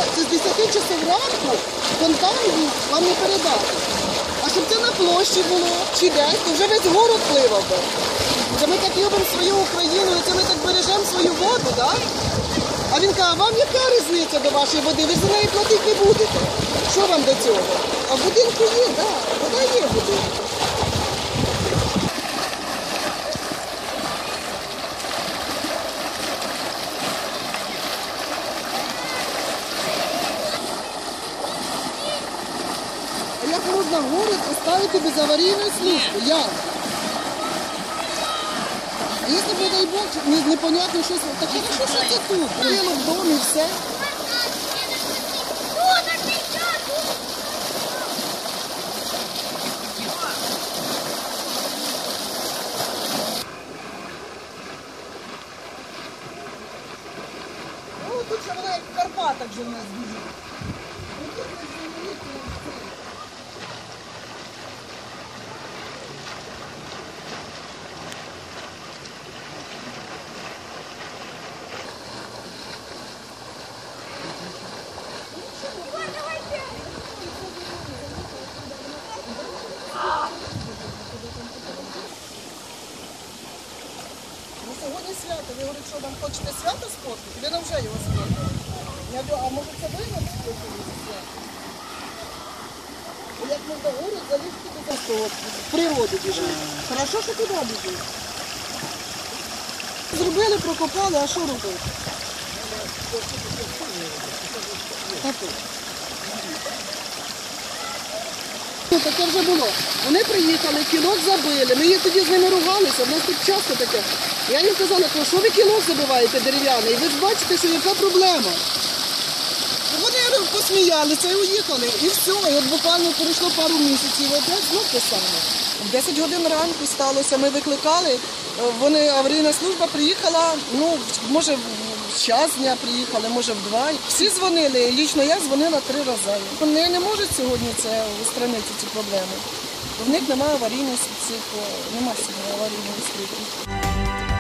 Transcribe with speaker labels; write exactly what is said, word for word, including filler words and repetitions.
Speaker 1: це з десяти часов ранку фонтан був, вам не передати. А щоб це на площі було, чи десь, то вже весь город пливав би. Це ми так любимо свою Україну, це ми так бережемо свою воду, так? А він каже, вам яка різниця до вашої води? Ви ж за неї платити не будете. Що вам до цього? А в будинку є, так, вода є в будинку. А як можна город поставити без аварійної служби? Як? А якщо, не дай Бог, непонятно, що це таке, що це тут? Прило в домі, все. Ну, тут ще вона як в Карпатах вже в нас біжить. Ну, сьогодні свято. Ви говорите, що вам хочете свято сфоткати? Ви нам вже його сфоткали. Я говорю, а може це ви нам сфоткали свято? Як можна город залишити до того, в природу біжить. Хорошо, що туди біжить. Зробили, прокопали, а що робити? Таке вже було. Вони приїхали, кілок забили, ми їх тоді з ними ругалися, в нас тут часто таке. Я їм казала, що ви кілок забиваєте дерев'яний, і ви ж бачите, що яка проблема. Вони посміялися і уїхали, і все, і от буквально пройшло пару місяців, і опять знов те саме. В десять годин ранку сталося, ми викликали, вони, аварійна служба приїхала, ну, може, в час дня приїхали, може, в два. Всі дзвонили, лічно я дзвонила три рази. Вони не можуть сьогодні це устранити, ці проблеми. В них немає аварійних, немає аварійної служби.